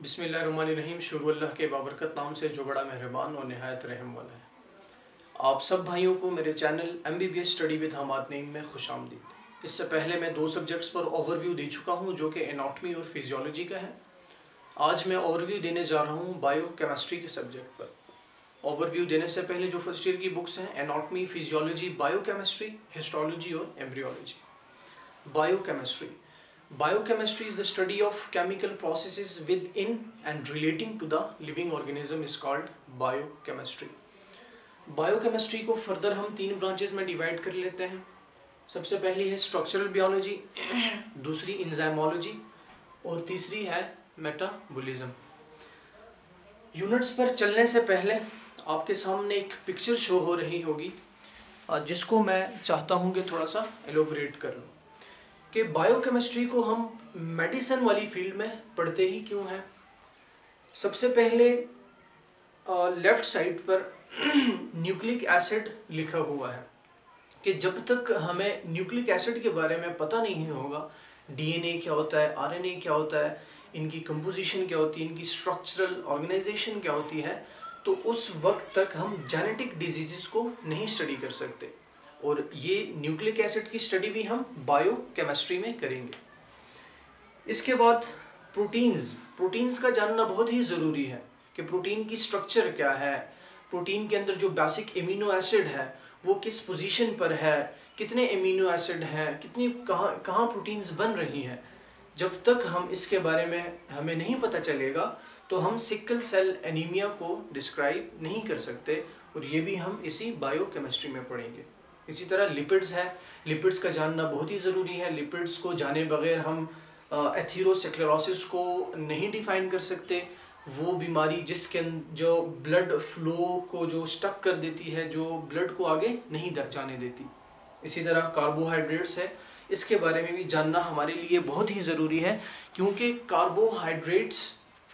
बिस्मिल्लाहिर्रहमानिर्रहीम। शुरू अल्लाह के बाबरकत नाम से जो बड़ा मेहरबान और नहायत रहम वाला है। आप सब भाइयों को मेरे channel mbbs study with Hammad Naeem में खुश आमदीद। इससे पहले मैं 2 सब्जेक्ट्स पर ओवरव्यू दे चुका हूँ जो कि एनाटॉमी और फिजियोलॉजी का है। आज मैं ओवरव्यू देने जा रहा हूँ बायोकेमिस्ट्री के सब्जेक्ट पर। ओवरव्यू देने से पहले जो फर्स्ट ईयर की बुक्स हैं एनाटॉमी, फिजियोलॉजी, बायोकेमिस्ट्री, हिस्टोलॉजी और embryology. Biochemistry is the study of chemical processes within and relating to the living organism is called biochemistry. Biochemistry को फर्दर हम 3 ब्रांचेस में डिवाइड कर लेते हैं। सबसे पहली है स्ट्रक्चरल बियोलॉजी, दूसरी इंजाइमोलॉजी और तीसरी है मेटाबॉलिज्म। यूनिट्स पर चलने से पहले आपके सामने एक पिक्चर शो हो रही होगी जिसको मैं चाहता हूँ कि थोड़ा सा एलोबरेट कर लूँ कि बायोकेमिस्ट्री को हम मेडिसिन वाली फील्ड में पढ़ते ही क्यों हैं। सबसे पहले लेफ़्ट साइड पर न्यूक्लिक एसिड लिखा हुआ है कि जब तक हमें न्यूक्लिक एसिड के बारे में पता नहीं होगा, डीएनए क्या होता है, आरएनए क्या होता है, इनकी कंपोजिशन क्या होती है, इनकी स्ट्रक्चरल ऑर्गेनाइजेशन क्या होती है, तो उस वक्त तक हम जेनेटिक डिजीज़ को नहीं स्टडी कर सकते। और ये न्यूक्लिक एसिड की स्टडी भी हम बायोकेमिस्ट्री में करेंगे। इसके बाद प्रोटीन्स का जानना बहुत ही ज़रूरी है कि प्रोटीन की स्ट्रक्चर क्या है, प्रोटीन के अंदर जो बेसिक एमिनो एसिड है वो किस पोजीशन पर है, कितने एमिनो एसिड हैं, कितनी कहाँ प्रोटीन्स बन रही हैं। जब तक हम इसके बारे में हमें नहीं पता चलेगा तो हम सिकल सेल एनीमिया को डिस्क्राइब नहीं कर सकते, और ये भी हम इसी बायोकेमिस्ट्री में पढ़ेंगे। इसी तरह लिपिड्स है, लिपिड्स का जानना बहुत ही ज़रूरी है। लिपिड्स को जाने बगैर हम एथेरोस्क्लेरोसिस को नहीं डिफ़ाइन कर सकते। वो बीमारी जिसके जो ब्लड फ्लो को जो स्टक कर देती है, जो ब्लड को आगे नहीं जाने देती। इसी तरह कार्बोहाइड्रेट्स है, इसके बारे में भी जानना हमारे लिए बहुत ही ज़रूरी है, क्योंकि कार्बोहाइड्रेट्स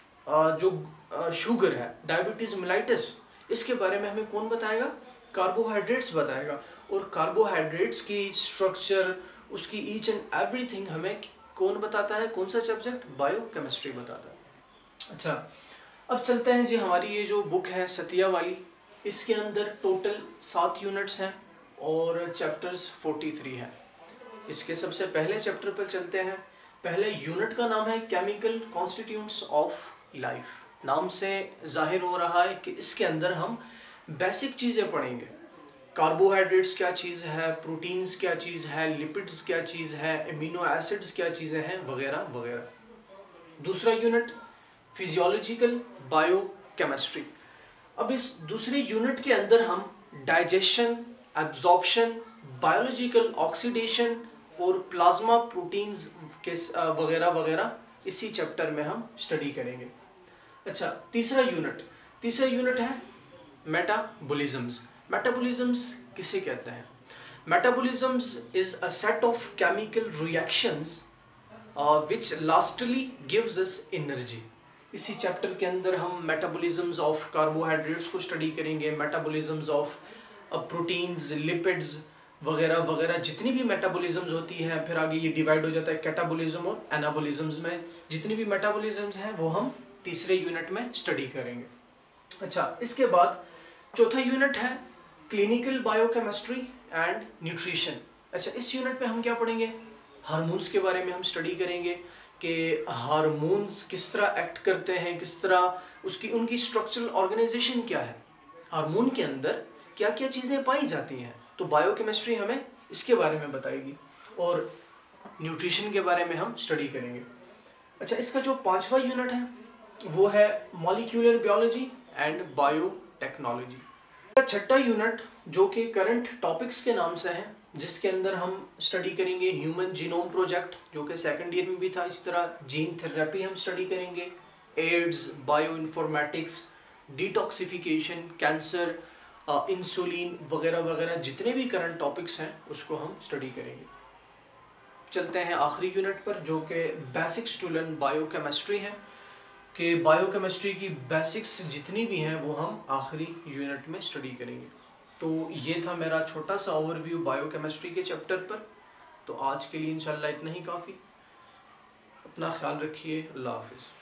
जो शुगर है, डायबिटीज़ मेलाइटिस, इसके बारे में हमें कौन बताएगा? कार्बोहाइड्रेट्स बताएगा। और कार्बोहाइड्रेट्स की स्ट्रक्चर, उसकी ईच एंड एवरीथिंग हमें कौन बताता है? कौन सा सब्जेक्ट? बायोकेमिस्ट्री बताता है। अच्छा, अब चलते हैं जी। हमारी ये जो बुक है सतिया वाली, इसके अंदर टोटल 7 यूनिट्स हैं और चैप्टर्स 43 हैं। इसके सबसे पहले चैप्टर पर चलते हैं। पहले यूनिट का नाम है केमिकल कॉन्स्टिट्यूएंट्स ऑफ लाइफ। नाम से जाहिर हो रहा है कि इसके अंदर हम बेसिक चीज़ें पढ़ेंगे। कार्बोहाइड्रेट्स क्या चीज़ है, प्रोटीन्स क्या चीज़ है, लिपिड्स क्या चीज़ है, एमिनो एसिड्स क्या चीज़ें हैं, वगैरह वगैरह। दूसरा यूनिट फिजियोलॉजिकल बायोकेमिस्ट्री। अब इस दूसरे यूनिट के अंदर हम डाइजेशन, एब्जॉर्प्शन, बायोलॉजिकल ऑक्सीडेशन और प्लाज्मा प्रोटीन्स के वगैरह वगैरह इसी चैप्टर में हम स्टडी करेंगे। अच्छा, तीसरा यूनिट है मेटाबॉलिज्म्स। मेटाबॉलिज्म्स किसे कहते हैं? Metabolisms is a set of chemical reactions which lastly gives us energy. इसी चैप्टर के अंदर हम मेटाबॉलिज्म्स ऑफ कार्बोहाइड्रेट्स को स्टडी करेंगे, मेटाबॉलिज्म्स ऑफ प्रोटीन्स, लिपिड्स वगैरह वगैरह, जितनी भी मेटाबॉलिज्म्स होती हैं। फिर आगे ये डिवाइड हो जाता है कैटाबॉलिज्म और एनाबॉलिज्म्स में। जितनी भी मेटाबॉलिज्म्स हैं वो हम तीसरे यूनिट में स्टडी करेंगे। अच्छा, इसके बाद चौथा यूनिट है क्लिनिकल बायोकेमिस्ट्री एंड न्यूट्रिशन। अच्छा, इस यूनिट में हम क्या पढ़ेंगे? हार्मोन्स के बारे में हम स्टडी करेंगे कि हार्मोन्स किस तरह एक्ट करते हैं, किस तरह उनकी स्ट्रक्चरल ऑर्गेनाइजेशन क्या है, हार्मोन के अंदर क्या क्या चीज़ें पाई जाती हैं। तो बायोकेमिस्ट्री हमें इसके बारे में बताएगी और न्यूट्रिशन के बारे में हम स्टडी करेंगे। अच्छा, इसका जो 5वां यूनिट है वो है मॉलिक्यूलर बायोलॉजी एंड बायोटेक्नोलॉजी। छठा यूनिट जो कि करंट टॉपिक्स के नाम से है, जिसके अंदर हम स्टडी करेंगे ह्यूमन जीनोम प्रोजेक्ट जो कि सेकंड ईयर में भी था। इस तरह जीन थेरेपी हम स्टडी करेंगे, AIDS, bioinformatics, detoxification, cancer, insulin वगैरह वगैरह, जितने भी करंट टॉपिक्स हैं उसको हम स्टडी करेंगे। चलते हैं आखिरी यूनिट पर जो कि बेसिक्स टू लर्न बायोकेमिस्ट्री है, कि बायोकेमिस्ट्री की बेसिक्स जितनी भी हैं वो हम आखिरी यूनिट में स्टडी करेंगे। तो ये था मेरा छोटा सा ओवरव्यू बायोकेमिस्ट्री के चैप्टर पर। तो आज के लिए इंशाल्लाह इतना ही काफ़ी। अपना ख्याल रखिए। अल्लाह हाफिज़।